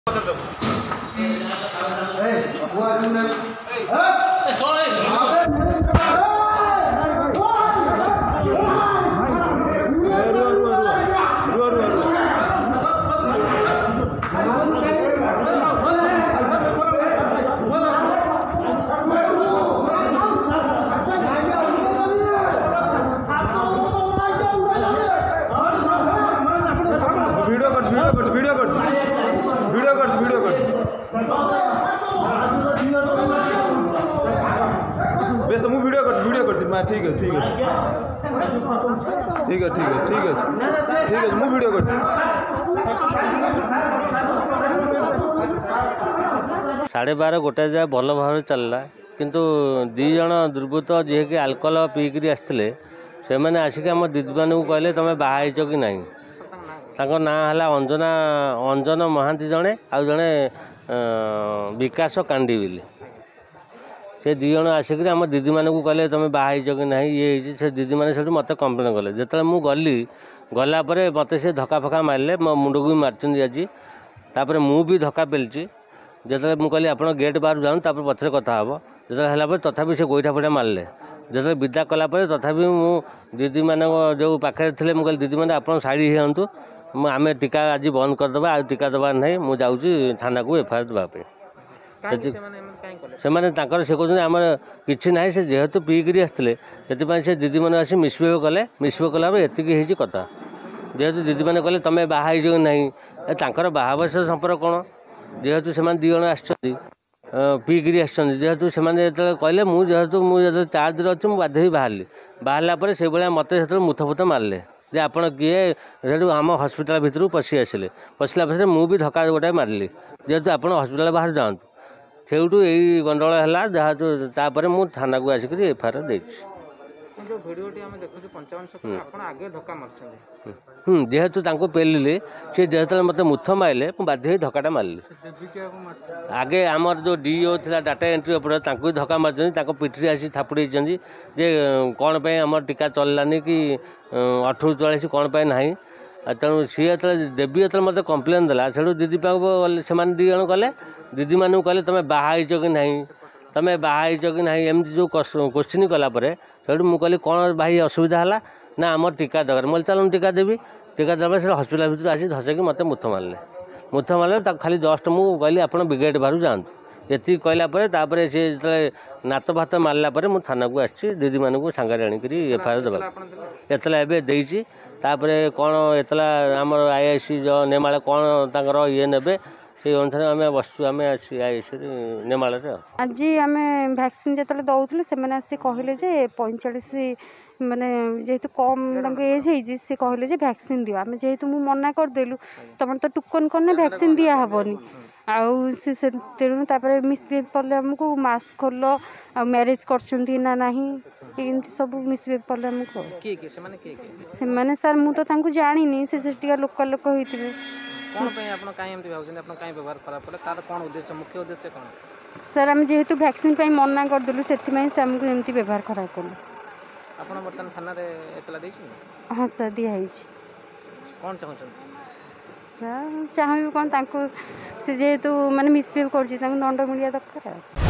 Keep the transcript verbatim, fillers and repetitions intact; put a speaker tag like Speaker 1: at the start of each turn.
Speaker 1: Video कर video कर video कर बेस मु वीडियो कर वीडियो कर ठीक है ठीक है ठीक है ठीक है ठीक है ठीक है मु वीडियो कर
Speaker 2: साढ़े बारह गोटे जाए भल भाव चलला किंतु दी जन दुर्बृत्त जी कि आल्कोहल पीकरी आसते से मैंने आसिक आम दीदी मानू कहले तुम बाहच कि ना ना है अंजना अंजन महांती जड़े आउ जड़े विकास कांडी बिली से दी जन आसिक आम दीदी मानू कहले तुम बाहच कि ना ये से दीदी मैंने से मत कंप्लेन कले जो मुझे गली गलापर मत से धक्का फक्का मारे मो मुंड को भी मार्च आज तापर मु भी धक्का पेलची जो मुझे कहली आप गेट बाहर जाऊँ तापर पचर कथा हम जो तथापि से गोईठा फटा मारे जो विदा कलापर तथापि मु दीदी मान जो पाखे थे मुझे दीदी मैंने आप साइड हूँ आम टीका आज बंद करदे आ टीका दबार ना मुझे जाऊँगी थाना को एफआईआर देवाई से से कहते आम कि ना से जेहेतु पीकरी आसते से दीदी मैंने आसी मिसबिहेव कले मिसबिहेव कला एतिकी कथा जेहेतु दीदी मैंने कहले तुम बाहर कि ना बाहाबस संपर्क कौन जेहेतु से दी जन आस पीकरी आसतु से कहले मुझे मुझे चार्ज अच्छी मुझे बाध्य बाहर बाहर से मत मुथ फुथ मारे जे आपण किए आम हस्पिटाल भितर पशि आसिले पशिला पशे मुझे धक्का गोटाए मारे जेहेतु आप हस्पिटाल बाहर जातु से यही गंडगोल है जहाँ मुझे थाना को आसिक एफआईआर दे जेहेतु पेलिले सी जो मत मुथ मारे बाध्य धक्काटा मारे आगे आमर जो डीओ था डाटा एंट्री ऑपरेटर भी धक्का मार्च पिठी आसी थापुड़ी जे कौन पे आम टीका चललानी कि अठर चौरासी कौन पे ना तेणु सी जो देवी जो मत कंप्लेन देला से दीदी पाक से दी जन कले दीदी मानू कहले तुम बाहच कि ना तुम बाहच कि ना एमती जो क्वेश्चन कलापर से मुझे कहली कौन भाई असुविधा है ना आम टीका दरकार मैं चल टीका देवी टीका देवा से हस्पिटाल भर आसी धसकी मत मुथ मारे मुथ मारे खाली जस्ट मुझे कहली आप ब्रिगेड बाहर जातु ये कहलापर तापर सी जो नात भात मारापर मुझे थाना को आसी दीदी मानू सांगे आणिक एफआईआर देवा एतला एवं देती कौन एतला आम आईआईसी जो नेमाल कौन तर ये ने से अनुसार आम बसु आम आईआईसी नेमाल
Speaker 3: आज आम भैक्सीन जो दौलू से आसी कहले जे पैंचाश माने जेहेतु कम एज है कहले भैक्सीन दियो आम जेहेतु मु मना करदेलु तुम तो टोकन करना भैक्सीन दिया हेनी आउ से तेणु मिसबिहेव कले आमको मास्क खोल आ मैरेज कर सब मिसबिहेव कले आमको से सर मुझे तो जानी से लोकल लोक होते सर आम जेहेतु भैक्सीन मना करदेलु से आमको एमती व्यवहार खराब कलु हाँ सर दिखाई सर चाहिए कौन से जेहेतु माने मिसबिहेव कर दंड मिलिया दरकार।